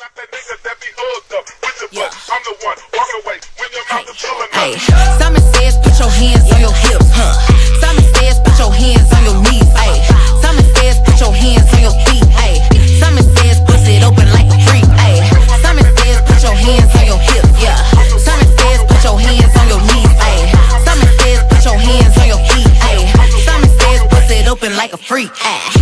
Yeah. Hey, Simon says put your hands on your hips. Simon says put your hands on your knees. Hey, Simon says put your hands on your feet. Hey, Simon says bust it open like a freak. Hey, Simon says put your hands on your hips. Yeah. Simon says put your hands on your knees. Hey, Simon says put your hands on your feet. Hey, Simon says bust it open like a freak.